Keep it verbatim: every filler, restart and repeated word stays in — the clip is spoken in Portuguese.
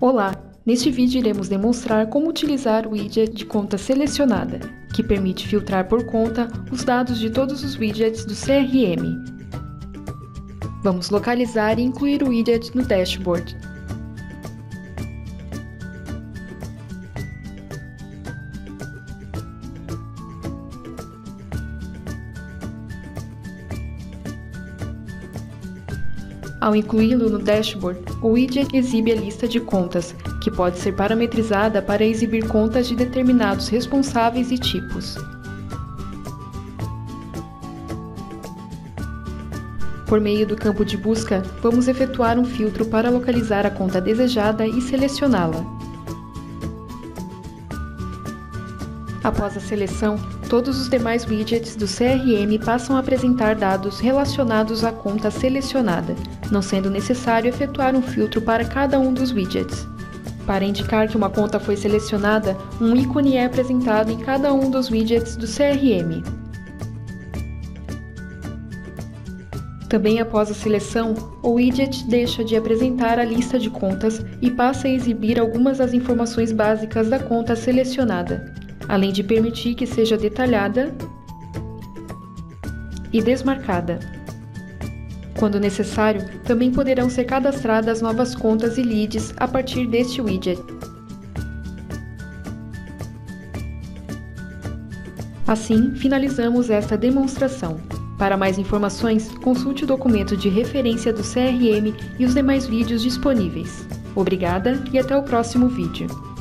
Olá! Neste vídeo iremos demonstrar como utilizar o widget de conta selecionada, que permite filtrar por conta os dados de todos os widgets do C R M. Vamos localizar e incluir o widget no dashboard. Ao incluí-lo no dashboard, o widget exibe a lista de contas, que pode ser parametrizada para exibir contas de determinados responsáveis e tipos. Por meio do campo de busca, vamos efetuar um filtro para localizar a conta desejada e selecioná-la. Após a seleção, todos os demais widgets do C R M passam a apresentar dados relacionados à conta selecionada, não sendo necessário efetuar um filtro para cada um dos widgets. Para indicar que uma conta foi selecionada, um ícone é apresentado em cada um dos widgets do C R M. Também após a seleção, o widget deixa de apresentar a lista de contas e passa a exibir algumas das informações básicas da conta selecionada, além de permitir que seja detalhada e desmarcada. Quando necessário, também poderão ser cadastradas novas contas e leads a partir deste widget. Assim, finalizamos esta demonstração. Para mais informações, consulte o documento de referência do C R M e os demais vídeos disponíveis. Obrigada e até o próximo vídeo.